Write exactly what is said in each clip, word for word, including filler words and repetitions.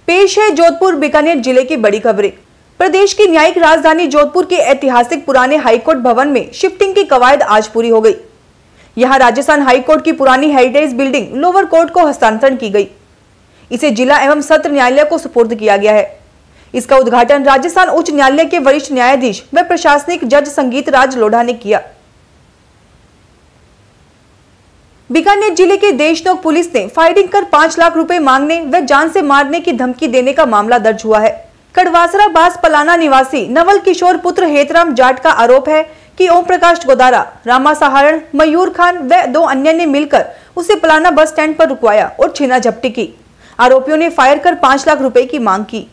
पेश है जोधपुर बीकानेर जिले की बड़ी खबरें। प्रदेश की न्यायिक राजधानी जोधपुर के ऐतिहासिक पुराने हाईकोर्ट भवन में शिफ्टिंग की कवायद आज पूरी हो गई। यहां राजस्थान हाईकोर्ट की पुरानी हेरिटेज बिल्डिंग लोअर कोर्ट को हस्तांतरण की गई। इसे जिला एवं सत्र न्यायालय को सुपुर्द किया गया है। इसका उद्घाटन राजस्थान उच्च न्यायालय के वरिष्ठ न्यायाधीश व प्रशासनिक जज संगीत राज लोढ़ा ने किया। बीकानेर जिले की देशनोक पुलिस ने फायरिंग कर पांच लाख रुपए मांगने व जान से मारने की धमकी देने का मामला दर्ज हुआ है। कड़वासरा बास पलाना निवासी नवल किशोर पुत्र हेतराम जाट का आरोप है कि ओम प्रकाश गोदारा, रामा सहारण, मयूर खान व दो अन्य ने मिलकर उसे पलाना बस स्टैंड पर रुकवाया और छीना झपटी की। आरोपियों ने फायर कर पांच लाख रुपए की मांग की।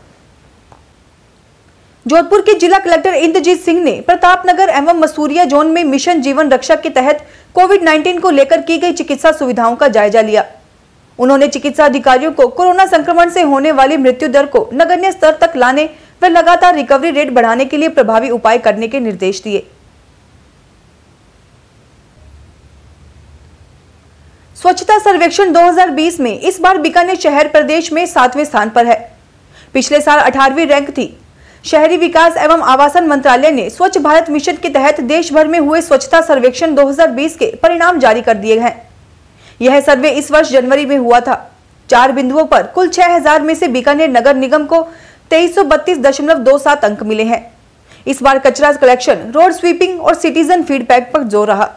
जोधपुर के जिला कलेक्टर इंद्रजीत सिंह ने प्रतापनगर एवं मसूरिया जोन में मिशन जीवन रक्षा के तहत कोविड उन्नीस को लेकर की गई चिकित्सा सुविधाओं का जायजा लिया। उन्होंने चिकित्सा अधिकारियों को कोरोना संक्रमण से होने वाली मृत्यु दर को नगण्य स्तर तक लाने व लगातार रिकवरी रेट बढ़ाने के लिए प्रभावी उपाय करने के निर्देश दिए। स्वच्छता सर्वेक्षण दो हज़ार बीस में इस बार बीकानेर शहर प्रदेश में सातवें स्थान पर है। पिछले साल अठारहवीं रैंक थी। शहरी विकास एवं आवासन मंत्रालय ने स्वच्छ भारत मिशन के तहत देश भर में हुए स्वच्छता सर्वेक्षण दो हज़ार बीस के परिणाम जारी कर दिए हैं। यह सर्वे इस वर्ष जनवरी में हुआ था। चार बिंदुओं पर कुल छह हजार में से बीकानेर नगर निगम को तेईस सौ बत्तीस दशमलव दो सात अंक मिले हैं। इस बार कचरा कलेक्शन, रोड स्वीपिंग और सिटीजन फीडबैक पर जोर रहा।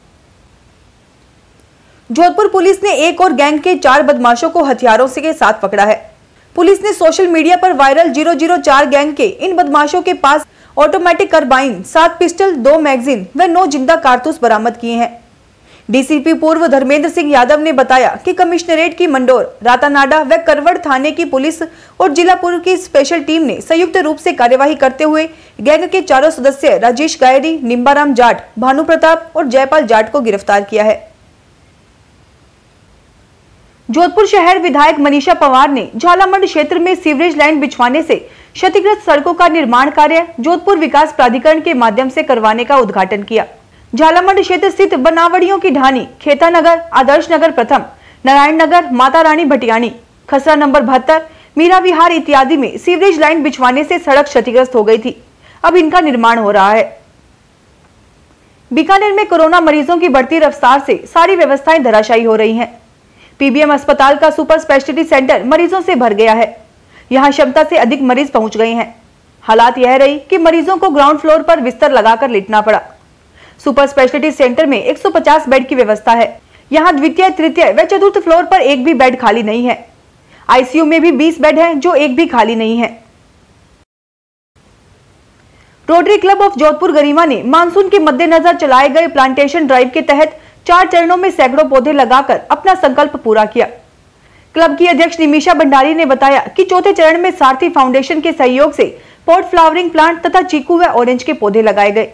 जोधपुर पुलिस ने एक और गैंग के चार बदमाशों को हथियारों से के साथ पकड़ा है। पुलिस ने सोशल मीडिया पर वायरल ज़ीरो ज़ीरो चार गैंग के इन बदमाशों के पास ऑटोमेटिक कार्बाइन, सात पिस्टल, दो मैगजीन व नौ जिंदा कारतूस बरामद किए हैं। डीसीपी पूर्व धर्मेंद्र सिंह यादव ने बताया कि कमिश्नरेट की मंडोर, रातानाडा व करवड़ थाने की पुलिस और जिला पुलिस की स्पेशल टीम ने संयुक्त रूप से कार्यवाही करते हुए गैंग के चारों सदस्य राजेश गायरी, निम्बाराम जाट, भानु प्रताप और जयपाल जाट को गिरफ्तार किया है। जोधपुर शहर विधायक मनीषा पवार ने झालामंड क्षेत्र में सीवरेज लाइन बिछवाने से क्षतिग्रस्त सड़कों का निर्माण कार्य जोधपुर विकास प्राधिकरण के माध्यम से करवाने का उद्घाटन किया। झालामंड क्षेत्र स्थित बनावड़ियों की ढानी, खेता नगर, आदर्श नगर प्रथम, नारायण नगर, माता रानी भटियानी, खसरा नंबर बहत्तर, मीरा विहार इत्यादि में सीवरेज लाइन बिछवाने से सड़क क्षतिग्रस्त हो गई थी। अब इनका निर्माण हो रहा है। बीकानेर में कोरोना मरीजों की बढ़ती रफ्तार से सारी व्यवस्थाएं धराशायी हो रही हैं। पीबीएम अस्पताल का सुपर स्पेशलिटी सेंटर मरीजों से भर गया है। यहां क्षमता से अधिक मरीज पहुंच गए हैं। हालात यह रही कि मरीजों को ग्राउंड फ्लोर पर बिस्तर लगाकर लेटना पड़ा। सुपर स्पेशलिटी सेंटर में एक सौ पचास बेड की व्यवस्था है। यहां द्वितीय, तृतीय व चतुर्थ फ्लोर पर एक भी बेड खाली नहीं है। आईसीयू में भी बीस बेड हैं, जो एक भी खाली नहीं है। Rotary Club of Jodhpur Garima ने मानसून के मद्देनजर चलाए गए प्लांटेशन ड्राइव के तहत चार चरणों में सैकड़ों पौधे लगाकर अपना संकल्प पूरा किया। क्लब की अध्यक्ष निमिषा भंडारी ने बताया कि चौथे चरण में सारथी फाउंडेशन के सहयोग से पॉट फ्लावरिंग प्लांट तथा चीकू व ऑरेंज के पौधे लगाए गए।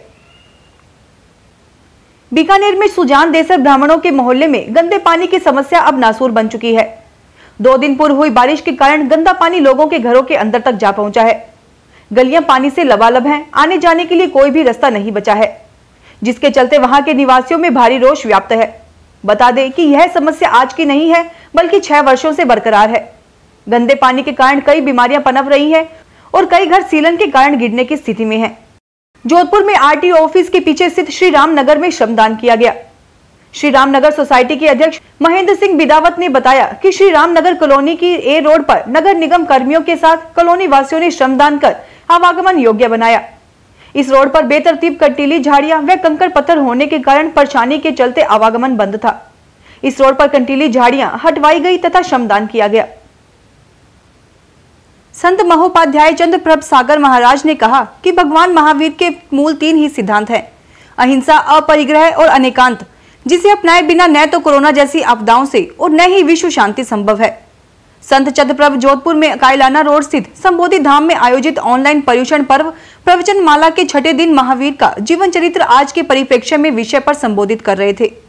बीकानेर में सुजान देसर ब्राह्मणों के मोहल्ले में गंदे पानी की समस्या अब नासूर बन चुकी है। दो दिन पूर्व हुई बारिश के कारण गंदा पानी लोगों के घरों के अंदर तक जा पहुंचा है। गलियां पानी से लबालब हैं। आने जाने के लिए कोई भी रास्ता नहीं बचा है, जिसके चलते वहां के निवासियों में भारी रोष व्याप्त है। बता दें कि यह समस्या आज की नहीं है, बल्कि छह वर्षों से बरकरार है। गंदे पानी के कारण कई बीमारियां पनप रही हैं और कई घर सीलन के कारण गिरने की स्थिति में हैं। जोधपुर में आरटीओ ऑफिस के पीछे स्थित श्री राम नगर में श्रमदान किया गया। श्री राम नगर सोसाइटी के अध्यक्ष महेंद्र सिंह बिदावत ने बताया कि श्री राम नगर कॉलोनी की ए रोड पर नगर निगम कर्मियों के साथ कॉलोनी वासियों ने श्रमदान कर आवागमन योग्य बनाया। इस रोड पर बेतरतीब कंटीली झाड़ियां व कंकड़ पत्थर होने के कारण परेशानी के चलते आवागमन बंद था। इस रोड पर कंटीली झाड़ियां हटवाई गई तथा श्रमदान किया गया। संत महोपाध्याय चंद्र प्रभ सागर महाराज ने कहा कि भगवान महावीर के मूल तीन ही सिद्धांत हैं: अहिंसा, अपरिग्रह और अनेकांत, जिसे अपनाए बिना न तो कोरोना जैसी आपदाओं से और न ही विश्व शांति संभव है। संत चंद्रप्रभ जोधपुर में कायलाना रोड स्थित संबोधि धाम में आयोजित ऑनलाइन पर्युषण पर्व प्रवचन माला के छठे दिन महावीर का जीवन चरित्र आज के परिप्रेक्ष्य में विषय पर संबोधित कर रहे थे।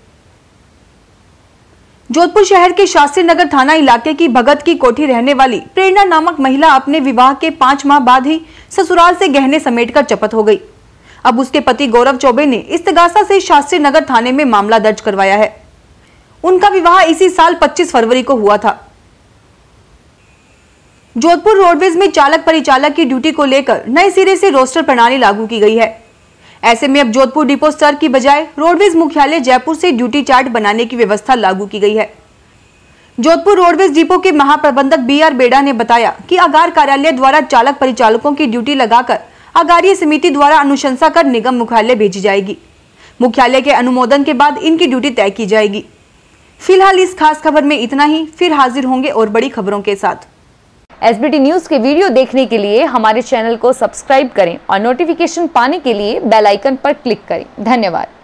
जोधपुर शहर के शास्त्री नगर थाना इलाके की भगत की कोठी रहने वाली प्रेरणा नामक महिला अपने विवाह के पांच माह बाद ही ससुराल से गहने समेटकर चपत हो गई। अब उसके पति गौरव चौबे ने इस्तगासा से शास्त्री नगर थाने में मामला दर्ज करवाया है। उनका विवाह इसी साल पच्चीस फरवरी को हुआ था। जोधपुर रोडवेज में चालक परिचालक की ड्यूटी को लेकर नए सिरे से रोस्टर प्रणाली लागू की गई है। ऐसे में अब जोधपुर डिपो स्तर की बजाय रोडवेज मुख्यालय जयपुर से ड्यूटी चार्ट बनाने की व्यवस्था लागू की गई है। जोधपुर रोडवेज डिपो के महाप्रबंधक बी आर बेड़ा ने बताया कि आगार कार्यालय द्वारा चालक परिचालकों की ड्यूटी लगाकर आगारीय समिति द्वारा अनुशंसा कर निगम मुख्यालय भेजी जाएगी। मुख्यालय के अनुमोदन के बाद इनकी ड्यूटी तय की जाएगी। फिलहाल इस खास खबर में इतना ही, फिर हाजिर होंगे और बड़ी खबरों के साथ। एस बी टी न्यूज के वीडियो देखने के लिए हमारे चैनल को सब्सक्राइब करें और नोटिफिकेशन पाने के लिए बेल आइकन पर क्लिक करें। धन्यवाद।